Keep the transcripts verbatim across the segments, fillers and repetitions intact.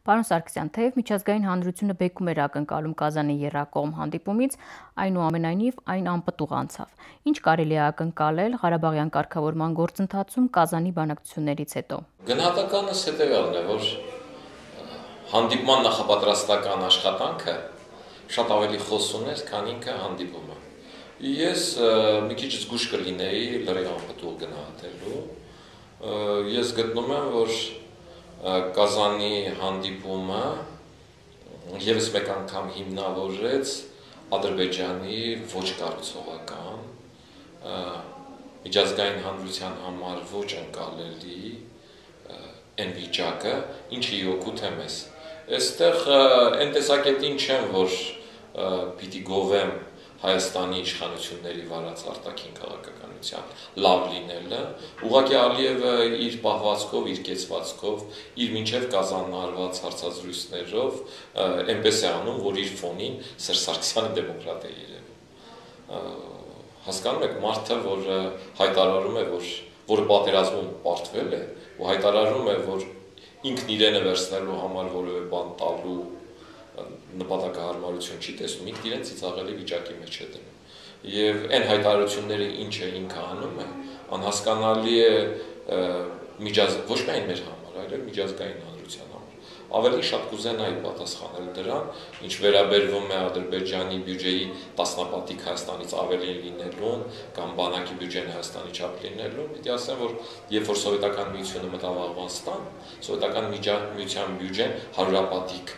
Պարոն Սարգսյան, թեև միջազգային հանրությունը բեկում էր ակնկալում Կազանի եռակողմ հանդիպումից, այնուամենայնիվ այն անպտուղ անցավ։ Ինչ կարելի է ակնկալել Ղարաբաղյան կարգավորման գործընթացում Կազանի բանակցություններից հետո։ Գնահատականս հետևյալն է, որ հանդիպման նախապատրաստական աշխատանքը շատ ավելի խոսուն էր, քան ինքը հանդիպումը։ Ես մի քիչ զգույշ կլինեի լրիվ անպտուղ գնահատելու։ Ես գտնում եմ, որ Կազանի հանդիպումը ևս մեկ անգամ հիմնավորեց Ադրբեջանի ոչ կառուցողական, միջազգային հանրության համար ոչ ընկալելի այն վիճակը, ինչը օգուտ է մեզ։ Այստեղ այն տեսակետին չեմ, որ պիտի գովեմ Հայաստանի իշխանությունների վարած արտաքին քաղաքականության լավ լինելը, ուղղակի Ալիևը իր պահվածքով, իր կեցվածքով, իր մինչև Կազանն արված հարցազրույցներով այնպես է անում, որ իր ֆոնին Սերժ Սարգսյանը դեմոկրատ է երևում։ Հասկանում եք, մարդը, որ հայտարարում է, որ որը պատերազմում պարտվել է, ու հայտարարում է, որ ինքն իրենը վերցնելու համար որևէ բան տալու նպատակահարմարություն չի տեսնում, ինքն իրեն ծիծաղելի վիճակի մեջ է դնում։ Եվ այն հայտարարությունները ինչը ինքը անում է, անհասկանալի է միջազ... ոչ միայն մեր համար, այլև միջազգային հանրության համար։ Ավելի շատ կուզենայի պատասխանել դրան, ինչ վերաբերվում է Ադրբեջանի բյուջեի տասնապատիկ Հայաստանից ավելի լինելուն, կամ բանակի բյուջեն Հայաստանի չափ լինելուն, պիտի ասեմ, որ երբ որ Սովետական միությունը մտավ Աֆղանստան, Սովետական միության բյուջեն հարյուրապատիկ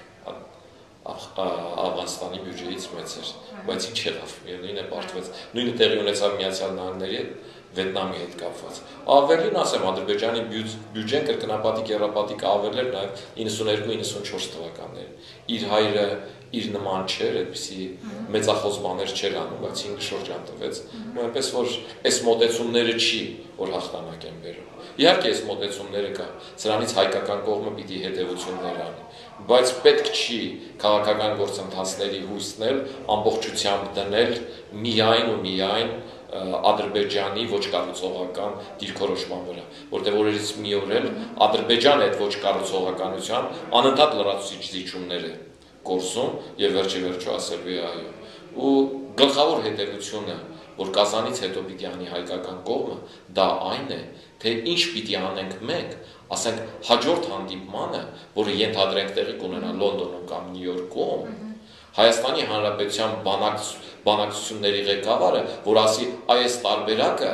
Աֆղանստանի բյուջեից մեծ էր, բայց ինչ եղավ, միևնույն է պարտվեց, նույնը տեղի ունեցավ Միացյալ Նահանգների հետ, Վիետնամի հետ կապված։ Ավելին ասեմ, Ադրբեջանի բյուջեն կրկնապատիկ եռապատիկ ավել էր նաև իննսունհինգ իննսունչորս թվականներին։ Իր հայրը իր նման չէր, այդպիսի մեծախոս բաներ չէր անում, բայց ինքը շրջան տվեց, ու այնպես որ այս մոտեցումները չի, որ հաղթանակ են բերում։ Իհարկե այս մոտեցումները կա, սրանից հայկական կողմը պիտի հետևություններ անի, բայց պետք չի քաղաքական գործընթացների հույսնել ամբողջությամբ դնել միայն ու միայն Ադրբեջանի ոչ կառուցողական դիրքորոշման վրա, որտեղ օրերից մի օր էլ Ադրբեջանը այդ ոչ կառուցողականության անընդհատ լրացուցիչ զիջումներ է կորսում եւ վերջի վերջո ասելու է այո։ Ու գլխավոր հետևությունը, որ Կազանից հետո պիտի անի հայկական կողմը, դա այն է, թե ինչ պիտի անենք մենք, ասենք հաջորդ հանդիպմանը, որը ենթադրենք տեղի կունենա Լոնդոնում կամ Նյու Յորքում, Հայաստանի Հանրապետության բանակցությունների ղեկավարը, որ ասի այս տարբերակը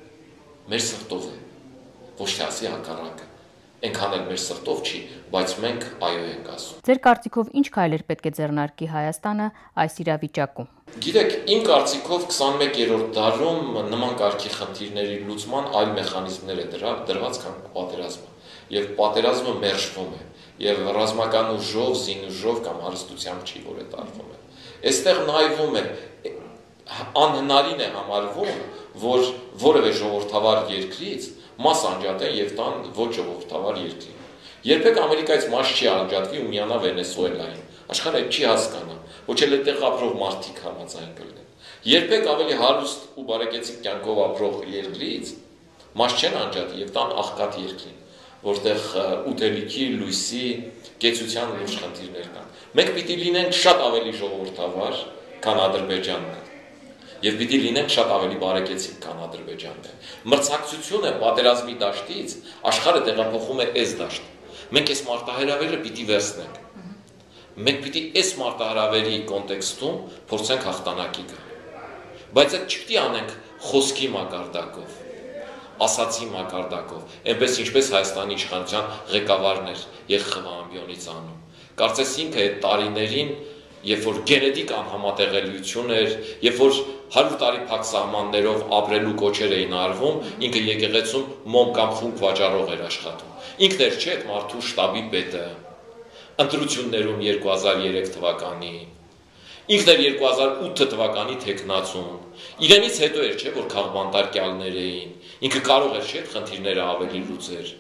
մեր սրտով է, ոչ թե ասի հակառակը, այնքան էլ մեր սրտով չի, բայց մենք այո ենք ասում։ Ձեր կարծիքով ինչ քայլեր պետք է ձեռնարկի Հայաստանը այս իրավիճակում։ Գիտեք, իմ կարծիքով քսաներկերորդ դարում նման կարգի խնդիրների լուծման այլ մեխանիզմներ է դրված, քան պատերազմը, եւ պատերազմը մերժվում է, եւ ռազմական ուժով, զինուժով կամ հարստությամբ չի, որ այդ արվում է։ Այստեղ նայվում է, անհնարին է համարվում, որ որևէ ժողովրդավար երկրից մաս անջատեն եւ տան ոչ ժողովրդավար երկրին։ Երբեք Ամերիկայից մաս չի անջատվի ու միանա Վենեսուելային։ Աշխարհը չի հասկանա, ոչ էլ այդտեղ ապրող մարդիկ համաձայն կլինեն։ Երբեք ավելի հարուստ ու բարեկեցիկ կյանքով ապրող երկրից մաս չեն անջատի եւ տան աղքատ երկրին, որտեղ ուտելիքի, լույսի, կեցության լուրջ խնդիրներ կան։ Մենք պիտի լինենք շատ ավելի ժողովրդավար, քան Ադրբեջանն է։ Եվ պիտի լինենք շատ ավելի բարեկեցիկ, քան Ադրբեջանն է։ Մրցակցությունը պատերազմի դաշտից աշխարհը տեղափոխում է այս դաշտ։ Մենք այս մարտահրավերը պիտի վերցնենք։ Մենք պիտի այս մարտահրավերի կոնտեքստում փորձենք հաղթանակի գալ։ Բայց այդ չպիտի անենք խոսքի մակարդակով, ասացի մակարդակով, այնպես ինչպես Հայաստանի իշխանության ղեկավարներ Եղխվամբյոնից անում։ Կարծես ինքը այդ տարիներին, երբ որ գենետիկ անհամատեղելիություն էր, երբ որ հարյուր տարի փակ սահմաններով ապրելու կոչեր էին արվում, ինքը եկեղեցում մոմ կամ խունկ վաճառող էր աշխատում։ Ինքն էր չէ՞ այդ մարդու շտաբի պետը, ընտրություններում երկու հազար երեք թվականի, ինքն էր երկու հազար ութ թվականի թեկնածուն, իրենից հետո էր չէ՞ որ քաղբանտարկյալներ էին, ինքը կարող էր չէ՞ այդ խնդիրները ավելի լուծեր։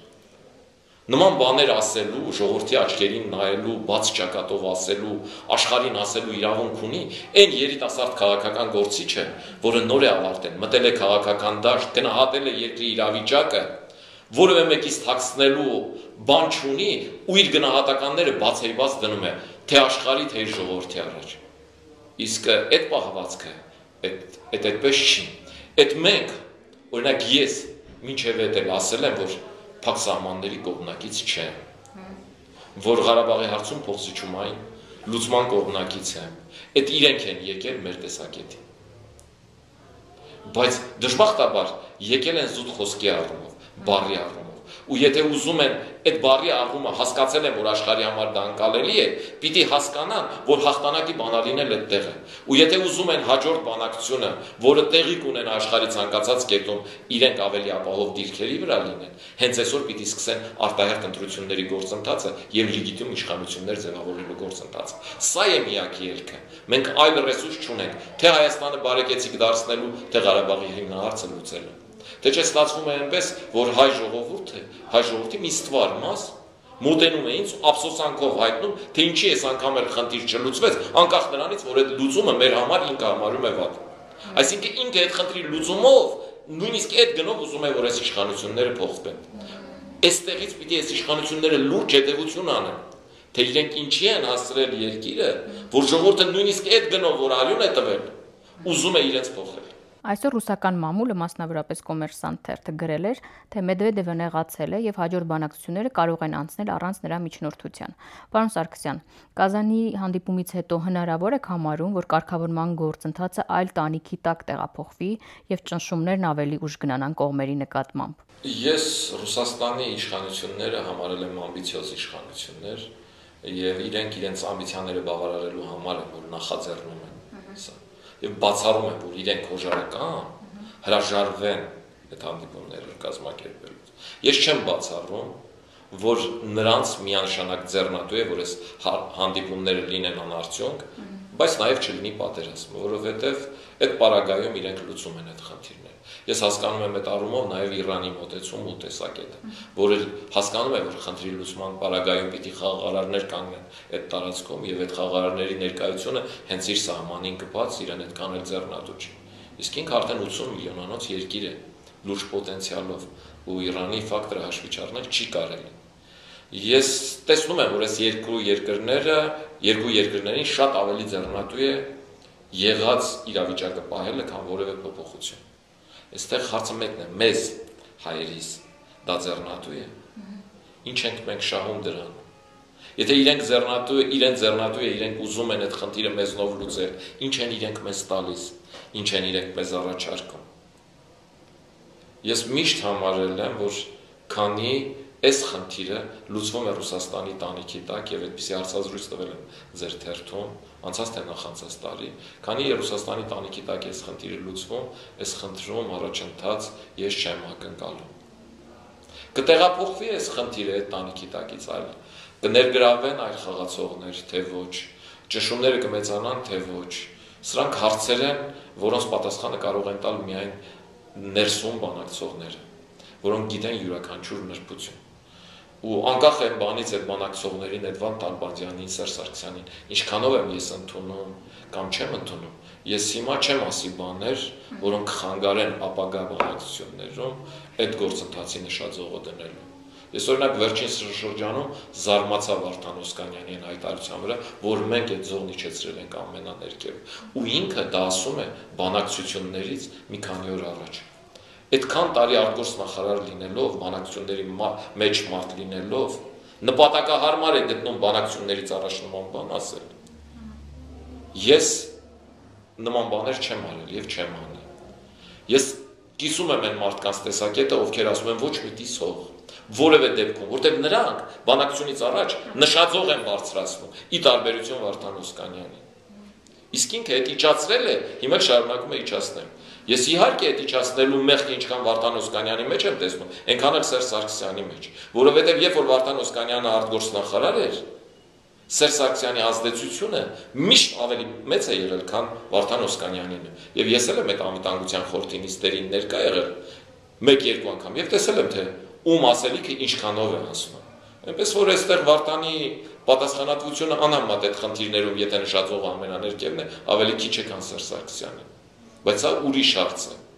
Նման բաներ ասելու, ժողովրդի աչքերին նայելու, բաց ճակատով ասելու, աշխարհին ասելու իրավունք ունի այն երիտասարդ քաղաքական գործիչը, որը նոր է ավարտել, մտել է քաղաքական դաշտ, գնահատել է երկրի իրավիճակը, որևէ մեկից թաքցնելու բան չունի ու իր գնահատականները բացեիված դնում է թե աշխարհի թե իր ժողովրդի առաջ։ Իսկ այդ պահվածքը այդ այդպես չի։ Այդ մենք, օրինակ ես մինչև այդ էլ ասել եմ, որ փակ սահմանների կողմնակից չեմ, որ Ղարաբաղի հարցում փոխզիջումային լուծման կողմնակից եմ։ Այդ իրենք են եկել մեր տեսակետին։ Բայց դժբախտաբար եկել են զուտ խոսքի առումով, բառի առումով։ Ու եթե ուզում են այդ բառի առումը հասկացել են, որ աշխարհի համար դա անկալելի է, պիտի հասկանան, որ հաղթանակի բանալին էլ այդտեղ է։ Ու եթե ուզում են հաջորդ բանակցությունը, որը տեղի կունենա աշխարհի ցանկացած կետում, իրենք ավելի ապահով դիրքերի վրա լինեն, հենց այսօր պիտի սկսեն արտահերթ ընտրությունների գործընթացը եւ լեգիտիմ իշխանություններ ձևավորելու գործընթացը։ Սա է միակ ելքը։ Մենք այլ ռեսուրս չունենք, թե Հայաստանը բարեկեցիկ դարձնելու, թե Ղարաբաղի հիմնահարցը լուծելու։ Թե չէ ստացվում է այնպես, որ հայ ժողովուրդը, հայ ժողովրդի մի ստվար մաս մոտենում է ինձ ափսոսանքով հայտնում, թե ինչի էս անգամ էլ խնդիր չլուծվեց, անկախ նրանից, որ այդ լուծումը մեր համար ինքը համարում է վատ։ Այսինքն ինքը այդ խնդրի լուծումով նույնիսկ այդ գնով ուզում է, որ այս իշխանությունները փոխվեն։ Այստեղից պիտի այս իշխանությունները լուրջ հետևություն անեն, թե իրենք ինչի են հասցրել երկիրը, որ ժողովուրդը նույնիսկ այդ գնով, որ արյուն է տվել, ուզում է իրենց փոխել։ Այսօր ռուսական մամուլը, մասնավորապես Կոմերսանտ թերթը գրել էր, թե Մեդվեդևը նեղացել է եւ հաջորդ բանակցությունները կարող են անցնել առանց նրա միջնորդության։ Պարոն Սարգսյան, Կազանի հանդիպումից հետո հնարավոր է համարում, որ կարգավորման գործընթացը այլ տանիքի տակ տեղափոխվի եւ ճնշումներն ավելի ուժ գնանան կողմերի նկատմամբ։ Ես Ռուսաստանի իշխանությունները համարել եմ ամբիցիոզ իշխանություններ եւ իրենք իրենց ամբիցիաները բավարարելու համար են, որ նախաձեռնում են սա։ Եվ բացառում են, որ իրենք հոժարական հրաժարվեն այդ հանդիպումները կազմակերպելուց։ Ես չեմ բացառում, որ նրանց միանշանակ ձեռնատու է, որ այս հանդիպումները լինեն անարդյունք, բայց նաև չլինի պատերազմ, որովհետև այդ պարագայում իրենք լուծում են այդ խնդիրները։ Ես հասկանում եմ այդ առումով նաև Իրանի մոտեցում ու տեսակետը, որը հասկանում է, որ խնդրի լուծման պարագայում պիտի խաղաղարարներ կանգնեն այդ տարածքում եւ այդ խաղաղարարների ներկայությունը հենց իր սահմանին կպած իրեն այդքան էլ ձեռնատու չի։ Իսկ ինքը արդեն ութսուն միլիոնանոց երկիր է, լուրջ պոտենցիալով, ու Իրանի ֆակտորը հաշվի չառնել չի կարելի։ Ես տեսնում եմ, որ այս երկու երկրները, երկու երկրներին շատ ավելի ձեռնատու է եղած իրավիճակը պահելը, քան որևէ փոփոխություն։ Այստեղ հարցը մեկն է, մեզ հայերիս դա ձեռնատու է։ Ինչ ենք մենք շահում դրան։ Եթե իրենք ձեռնատու, իրենք ձեռնատու է, իրենք ուզում են այդ խնդիրը մեզնով լուծել, ինչ են իրենք մեզ տալիս, ինչ են իրենք մեզ առաջարկում։ Ես միշտ համարել եմ, որ քանի այս խնդիրը լուծվում է Ռուսաստանի տանիքի տակ եւ այդպիսի հարցազրույց տվել եմ ձեր թերթում, անցած թե նախանցած տարի, քանի Ռուսաստանի տանիքի տակ այս խնդիրը լուծվում, այս խնդրում առաջընթաց ես չեմ ակնկալում։ Կտեղափոխվի այս խնդիրը այդ տանիքի տակից այլ, կներգրավեն այլ խաղացողներ, թե ոչ, ճնշումները կմեծանան, թե ոչ։ Սրանք հարցեր են, որոնց պատասխանը կարող են տալ միայն ներսում բանակցողները, որոնք գիտեն յուրաքանչյուր նրբություն։ Ու անկախ այն բանից այդ բանակցողներին, այդ Վան Տարբանդյանին, Սերժ Սարգսյանին, ինչքանով եմ ես ընդունում կամ չեմ ընդունում, ես հիմա չեմ ասի բաներ, որոնք խանգարեն ապագա բանակցություններում այդ գործընթացի նշաձողը դնելու։ Ես օրինակ վերջին շրջանում զարմացա Վարդան Օսկանյանի այն հայտարարության վրա, որ մենք այդ զողն իջեցրել ենք ամենաներկևը, ու ինքը դա ասում է բանակցություններից մի քանի օր առաջ։ Այդքան տարի արտգործ նախարար լինելով, բանակցությունների մեջ մարդ լինելով, նպատակահարմար է գտնում բանակցություններից առաջ նման բան ասել։ Ես նման բաներ չեմ արել եւ չեմ անի։ Ես կիսում եմ այն մարդկանց տեսակետը, ովքեր ասում են ոչ մի դիսող, որևէ դեպքում, որտեղ նրանք բանակցությունից առաջ նշաձող են բարձրացնում, ի տարբերություն Վարդան Օսկանյանի։ Իսկ ինքը այդ իջացրել է, հիմա շարունակում է իջացնել։ Ես իհարկե այդ իջացնելու մեղքը ինչքան Վարդան Օսկանյանի մեջ եմ տեսնում, այնքան էլ Սերժ Սարգսյանի մեջ, որովհետև երբ որ Վարդան Օսկանյանը արտգործ նախարար էր, Սերժ Սարգսյանի ազդեցությունը միշտ ավելի մեծ է եղել, քան Վարդան Օսկանյանինը։ Եվ ես էլ եմ այդ անվտանգության խորհրդի նիստերին ներկա եղել մեկ-երկու անգամ եւ տեսել եմ, թե ում ասելիքը ինչքանով է ասում։ Այնպես որ այստեղ Վարդանի պատասխանատվությունը անհամեմատ այդ խնդիրներում, եթե նշաձողը ամենաներկևն է, ավելի քիչ է, քան Սերժ Սարգսյանը։ Բայց սա ուրիշ հարց է։